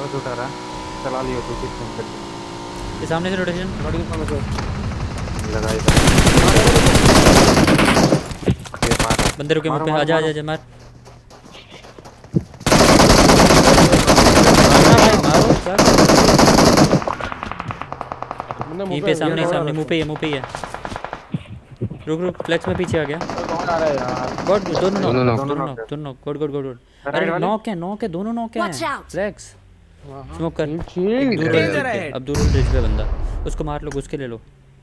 बस उठा रहा चला लियो तू किस फोन कर ये सामने से रोटेशन बॉडी के सामने से लगा इधर ये मार बंदे रुके मुझ पे आजा आजा मार भाई मारो चल यहीं पे सामने सामने मुंह पे ही है रुक रुक फ्लेक्स में पीछे आ गया कौन आ रहा है यार गॉड दोनों गुड अरे नॉक है दोनों नॉक हैं फ्लेक्स स्मोक कर अब दूर रिज पे बंदा उसको मार लो घुस के ले लो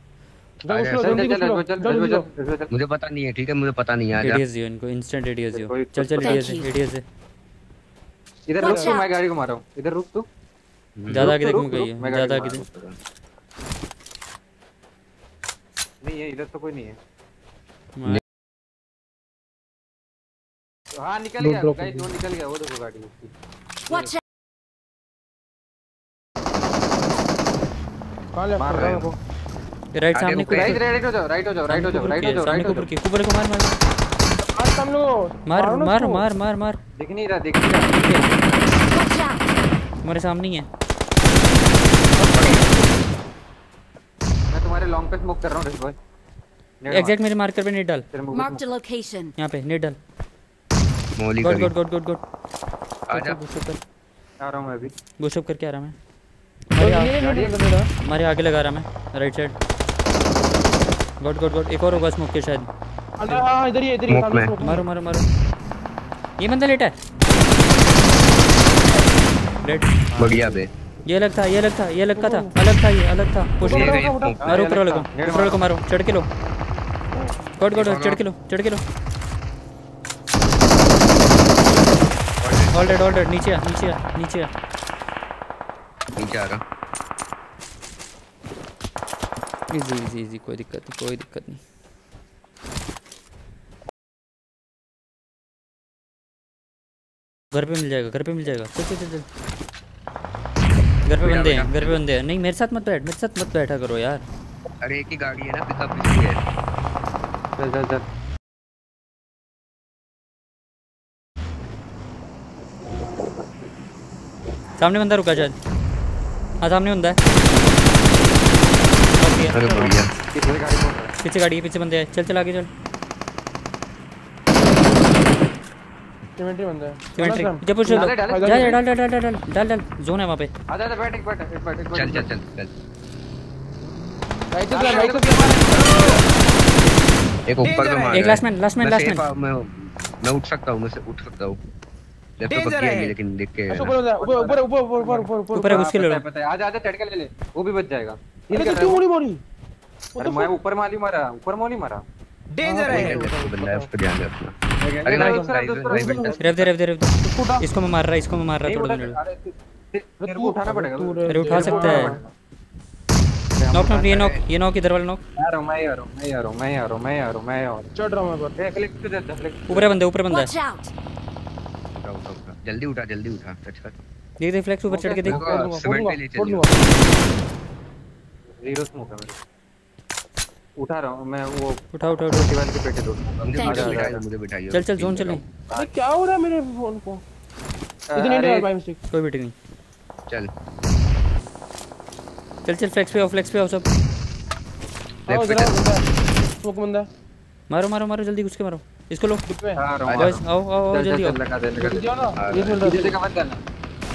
मुझे पता नहीं है ठीक है मुझे पता नहीं है आजा एडीएस दियो इनको इंस्टेंट एडीएस दियो चल एडीएस से इधर रुक तू मैं गाड़ी को मारा हूं इधर रुक तू ज्यादा आगे देख गई है ज्यादा आगे नहीं है इधर तो कोई नहीं है हां निकल गया गाइस वो निकल गया वो देखो गाड़ी उसकी कहां लेफ्ट मार रहे हो राइट सामने को राइट हो जाओ ऊपर को मार दिख नहीं रहा हमारे सामने ही है मैं तुम्हारे लॉन्ग पे स्मोक कर रहा हूं ऋष भाई एग्जैक्ट मेरे मार्कर पे नेट डाल मार्क द लोकेशन यहां पे नेट डाल मोली गुड आजा आ रहा हूं मैं अभी बुशअप करके आ रहा मैं हमारे आगे लगा रहा मैं राइट साइड गुड एक और होगा स्मोक के शायद हां इधर ही सामने मारो ये बंदा लेटा है रेड बढ़िया बे ये अलग था पुश मारो ऊपर वाले को मारो चढ़ के लो गुड चढ़ के लो ऑल डेड नीचे आ रहा इजी कोई दिक्कत नहीं घर पे मिल जाएगा चल घर पे बंदे हैं नहीं मेरे साथ मत बैठा करो यार अरे एक ही गाड़ी है ना पिकअप इसकी है चल सामने बंदा रुका शायद हाँ सामने बंदा है अरे बढ़िया पीछे गाड़ी है पीछे बंदे हैं चल आगे चल सिमेंट्री बंदा है पीछे पुश डाल जोन है वहां पे आजा बैठ एक चल राइट से एक ऊपर पे मार एक लास्ट मैन मैं उठ सकता हूं लेफ्ट पर किया लेकिन देख के ऊपर घुस के ले लो पता है आजा चढ़ के ले वो भी बच जाएगा क्यों मोड़ी अरे मैं ऊपर मोली मारा डेंजर है बंदा है उसको ध्यान रखना अरे ना रेव इसको मैं मार रहा थोड़ा देर तेरे को उठाना पड़ेगा अरे उठा सकता है नॉक ये नॉक इधर वाला नॉक मैं आ रहा हूं चढ़ रहा हूं मैं ऊपर बंदा है जल्दी उठा टच कर देख फ्लेक्स ऊपर चढ़ के देख सीमेंट पे ले चल जीरो स्मोक है मेरे उठा रहा हूं मैं वो उठा दीवार के पेटे दो मुझे बिठाइए चल जोन चलो अरे क्या हो रहा है मेरे फोन को इधर नहीं डाल बाय मिस्टेक कोई बेटी नहीं चल फ्लेक्स पे आओ सब स्मोक बंदा मारो जल्दी घुस के मारो इसको लो बॉयज आओ जल्दी आओ लगा दे ये मिल रहा है का मत करना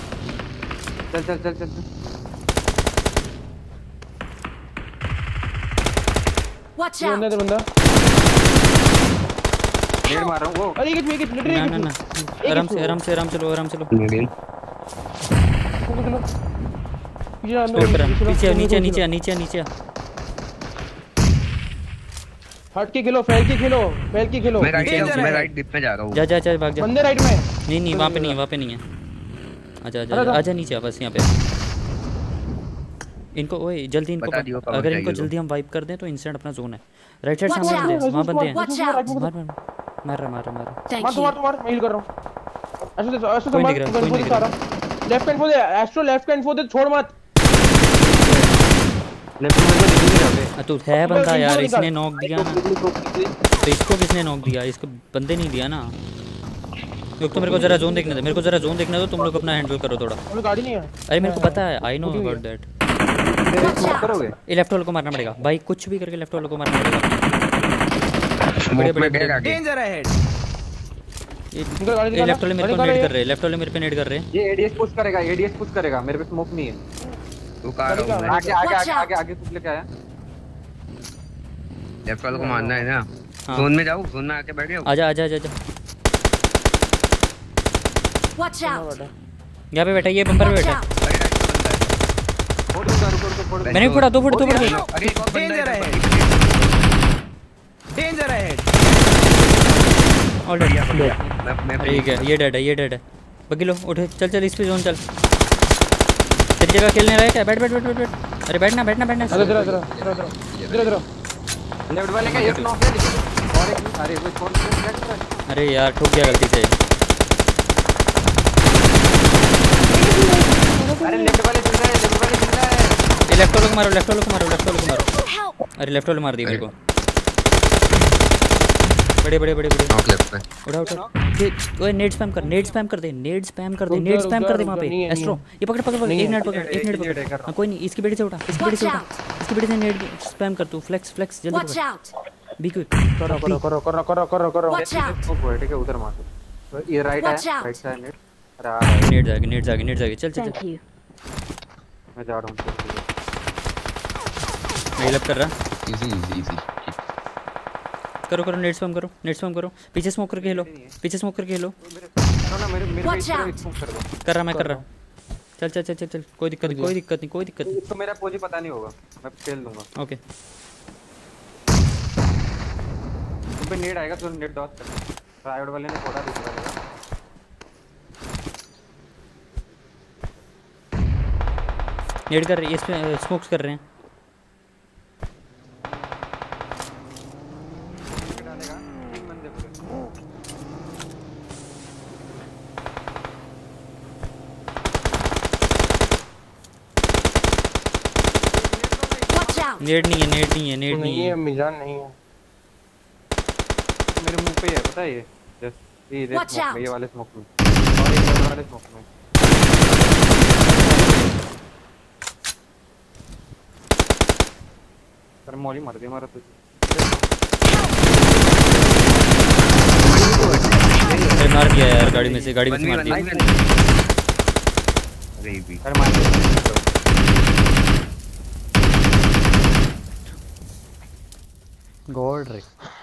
चल वॉच है आउट बंदा नेड मार रहा हूं वो अरे एक लिटरली ना आराम से चलो पीछे नीचे हट के खेलो फैल के खेलो मैं राइट डिप में जा रहा हूं जा भाग जा बंदे राइट में नहीं वहां पे नहीं है आजा नीचे बस यहां पे इनको ओए जल्दी इनको अगर इनको जल्दी हम वाइप कर दें तो इंस्टेंट अपना जोन है राइट साइड सामने वहां बंदे हैं मार मैं हील कर रहा हूं ऐसे संभाल लेफ्ट हैंड फॉर दे छोड़ मत लेफ्ट में तो दिख नहीं रहा बे तो है बंदा यार इसने नॉक दिया ना तो इसको किसने नॉक दिया इसको बंदे नहीं दिया ना रुक तो मेरे को जरा जोन देखने दे, मेरे को जरा जोन देखने दो, तुम लोग अपना हैंडल करो थोड़ा। हमें गाड़ी नहीं है। अरे मेरे को पता है, I know about that. Smoke करोगे? ये लेफ्ट वाले को मारना पड़ेगा भाई, कुछ भी करके लेफ्ट वाले को मारना पड़ेगा। स्मोक में बैग आगे। Danger ahead. ये लेफ्ट वाले मेरे को नेड कर रहे हैं, लेफ्ट वाले मेरे पे नेड कर रहे हैं। ये एडीएस पुश करेगा, एडीएस पुश करेगा, मेरे पे स्मोक नहीं है। तू कहां रहा हूं मैं? आगे आगे आगे आगे आगे कुछ लेके आया। लेफ्ट वाले को मारना है ना। जोन में जाओ, जोन में आके बैठ जाओ। आजा आजा आजा। Watch out! यहाँ पे बैठा, ये बम्पर पे बैठा। अरे राइट का बंदा है। फोड़ दूंगा, रुको फोड़। मैंने फोड़ा, दो फोड़ दो फोड़। अरे एक और बंदा डेंजर है। अहेड। Danger ahead. ऑलरेडी मैं ठीक है, ये डेड है, ये डेड है। बग्गी लो, उठ, चल चल इस पे जोन चल। तेरी जगह खेलने रहा है क्या? बैठ बैठ बैठ बैठ। अरे बैठना बैठना बैठना। इधर लेफ्ट वाले का एक नॉक है और एक, अरे वो कौन सा? अरे यार ठोक गया गलती से। अरे लेफ्ट वाले चल रहा है, लेफ्ट वाले चल रहा है। ये लेफ्ट वाले को मारो, लेफ्ट वाले को मारो, लेफ्ट वाले को मारो। Help! अरे लेफ्ट वाले मार दिया मेरे को। बड़े बड़े बड़े बड़े। नॉक लेफ्ट पे। उठा उठा। ओए नेड स्पैम कर, नेड स्पैम कर दे, नेड स्पैम कर दे, नेड स्पैम कर दे वहां पे। एस्ट्रो ये पकड़ पकड़ पकड़, एक मिनट पकड़, एक मिनट पकड़। हाँ, कोई नहीं, इसकी बेड़ी से उठा, इसकी बेड़ी से उठा, इसकी बेड़ी से नेड स्पैम कर तू। फ्लेक्स फ्लेक्स जल्दी Watch कर, out! Be quick. करो। Watch out! वो बोल ठीक है, उधर मार। तो ये राइट है, Watch out. Right side net. अरे आ रहा है, नेड जाएगी, नेड जाएगी, नेड जाएगी। चल चल Thank चल। you. मैं जा रहा हूं। मैं हेल्प कर रहा। इजी। करो करो, नेड स्पैम करो, नेड स्पैम करो। पीछे स्मोक करके हेलो, पीछे स्मोक करके हेलो। ना मेरे पे Watch out. स्मोक कर दो। कर रहा, मैं कर रहा। चल चल चल चल चल, कोई दिक्कत नहीं, कोई दिक्कत नहीं, कोई दिक्कत नहीं। इसको मेरा पोजी पता नहीं होगा, मैं खेल दूंगा। ओके तुम पे नेड आएगा तो नेड डॉस कर। राइड वाले ने फोड़ा दूसरा वाला। नेड कर रही है, इस पे स्मोक्स कर रहे हैं। डालेगा तीन बंदे पूरे। Watch out! नेड नहीं है, नेड नहीं है, नेड नहीं है। मिजान नहीं है। मेरे मुंह पे है, पता है ये? जस्ट ये Watch स्मोक out. में, ये वाले स्मोक में और ये वाले स्मोक में। सर मॉली मार दे, मारा तुझे। अरे मार दिया यार, गाड़ी में से मार दिया। अरे भी अरे मार दे। गॉड रे।